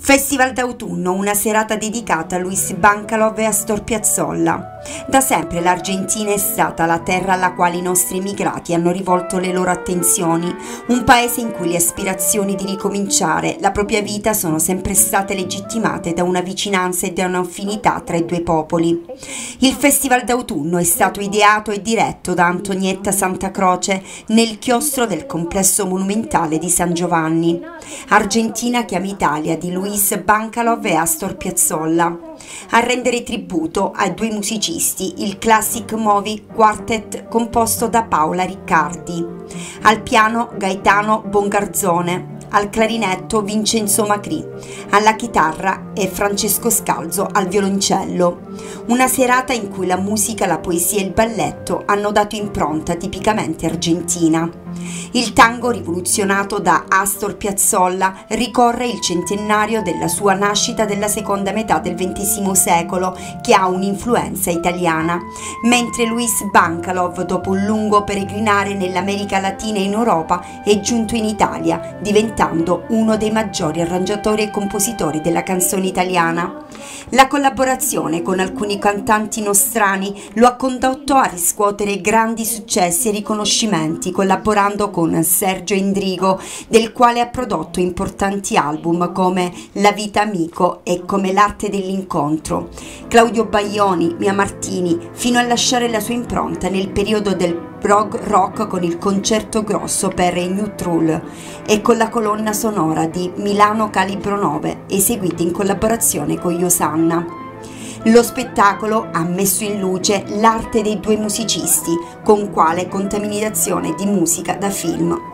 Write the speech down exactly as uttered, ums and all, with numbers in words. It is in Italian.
Festival d'autunno, una serata dedicata a Luis Bankalov e Astor Piazzolla. Da sempre l'Argentina è stata la terra alla quale i nostri emigrati hanno rivolto le loro attenzioni, un paese in cui le aspirazioni di ricominciare la propria vita sono sempre state legittimate da una vicinanza e da un'affinità tra i due popoli. Il Festival d'autunno è stato ideato e diretto da Antonietta Santacroce nel chiostro del complesso monumentale di San Giovanni. Argentina chiama Italia di Luis Bankalov e Astor Piazzolla. A rendere tributo ai due musicisti il Classic Movie Quartet composto da Paola Riccardi, al piano Gaetano Bongarzone, al clarinetto Vincenzo Macri, alla chitarra e Francesco Scalzo al violoncello. Una serata in cui la musica, la poesia e il balletto hanno dato impronta tipicamente argentina. Il tango, rivoluzionato da Astor Piazzolla, ricorre il centenario della sua nascita della seconda metà del ventesimo secolo, che ha un'influenza italiana, mentre Luis Bankalov, dopo un lungo peregrinare nell'America Latina e in Europa, è giunto in Italia, diventando uno dei maggiori arrangiatori e compositori della canzone italiana. La collaborazione con alcuni cantanti nostrani lo ha condotto a riscuotere grandi successi e riconoscimenti, collaborando con Sergio Endrigo, del quale ha prodotto importanti album come La vita amico e Come l'arte dell'incontro, Claudio Baglioni, Mia Martini, fino a lasciare la sua impronta nel periodo del prog rock con il Concerto Grosso per i New Trull e con la colonna sonora di Milano Calibro nove, eseguita in collaborazione con Iosanna. Lo spettacolo ha messo in luce l'arte dei due musicisti, con quale contaminazione di musica da film